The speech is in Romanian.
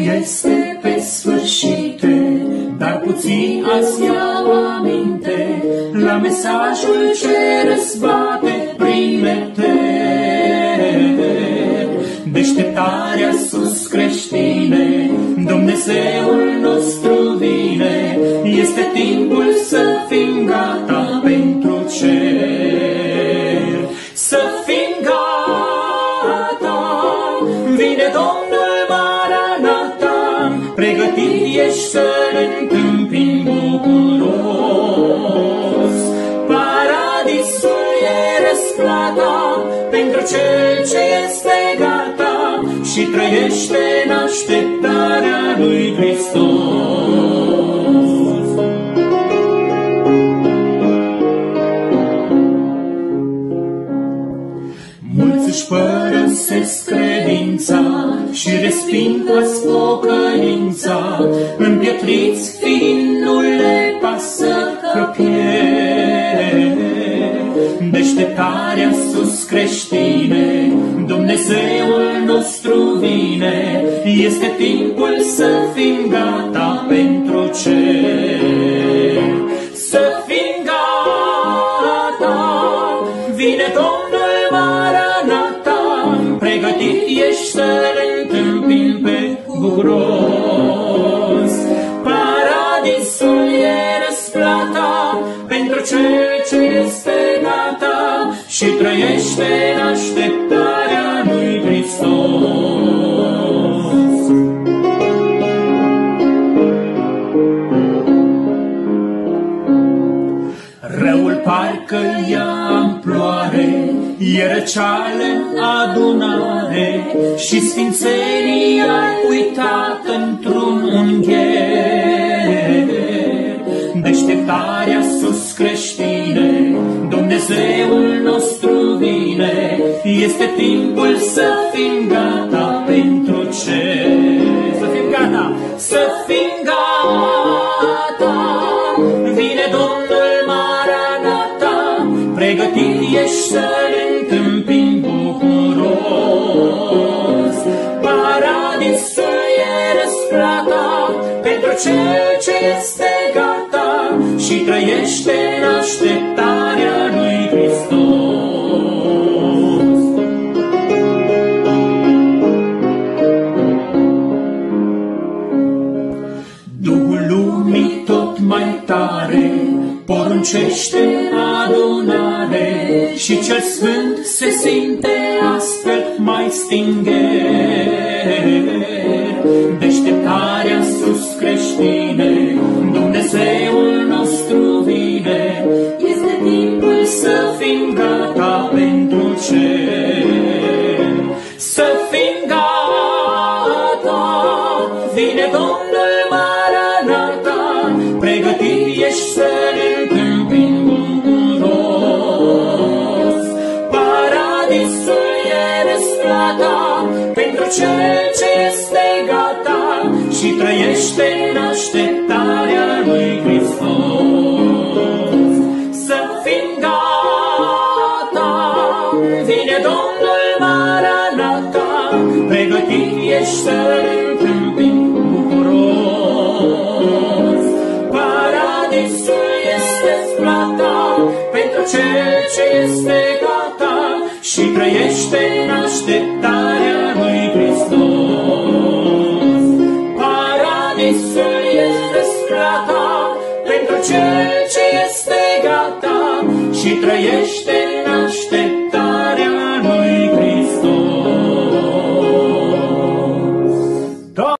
este pe sfârșite, dar puțin azi iau aminte la mesajul ce răzbate prin eter. Deșteptarea sus creștine, Dumnezeul nostru vine, este timpul să fim gata pentru cer. Să fim gata, vine Domnul Maranata, pregătit ești să-L întâmpini bucuros. Paradisul e răsplata pentru cel ce este gata și trăiește în așteptarea lui Hristos. Mulți își părăsesc credința și resping toți pocăința, împietriți fiind nu le pasă că pierd. Deșteptarea sus creștine, Dumnezeul nostru vine, este timpul să fim gata pentru cer. Să fim gata, vine Domnul Maranata, pregătit ești să-L întâmpini pe bucuros. Paradisul e răsplata pentru cel ce este gata și trăiește în așteptarea lui Hristos. Răul parcă ia amploare, e răceală în adunare și sfințenii ai uitat într-un ungher. Deșteptarea sus creștine, Dumnezeul nostru vine, este timpul să fim gata pentru cer. Să fim gata, să fim gata, vine Domnul Maranata, pregătit ești să-L întâmpini bucuros. Paradisul e răsplata pentru cel ce este gata și trăiește în așteptarea lui Hristos. Duhul lumii tot mai tare poruncește adunare și cel sfânt se simte astfel mai stingher. Deșteptarea sus creștine, Dumnezeul nostru vine, este timpul să fim gata pentru cer. Să fim gata, vine Domnul Maranata, pregătit ești să-L întâmpini bucuros. Paradisul e răsplata pentru cel ce este gata și trăiește în așteptarea lui Hristos. Să fim gata, vine Domnul Maranata, pregătit ești să-L întâmpini bucuros. Paradisul este plata pentru cel ce este gata și trăiește în așteptarea lui Hristos. Paradisul este plata pentru cel ce este gata și trăiește în așteptarea